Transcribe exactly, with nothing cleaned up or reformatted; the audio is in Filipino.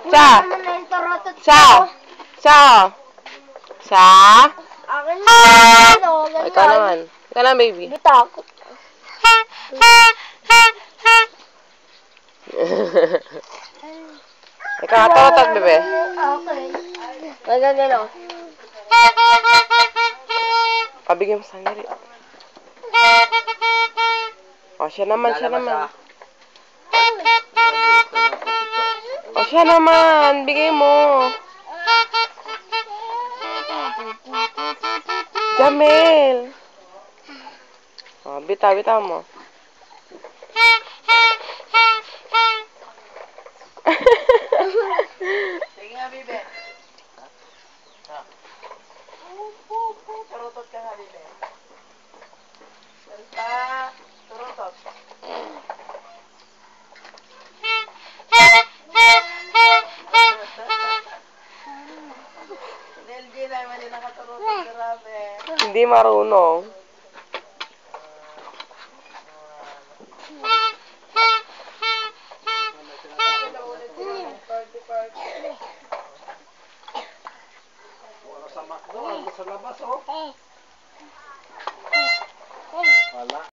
Sa. Sa. Sa. Sa. Akin na. Ikaw naman. Ikaw naman, baby. Hindi takot. Ikaw, tawag, bebe. Okay. Magagano. Pabigyan mo sandali. O, siya naman, siya naman. O, siya naman. Bigay mo. Jamel. O, bitaw, bitaw mo. Sige nga, bibe. Turutot ka nga, bibe. Salta. Turutot. L G na, mali nakaturutot. Grabe. Hindi marunong. Wala sa McDo, sa labas, oh. Wala.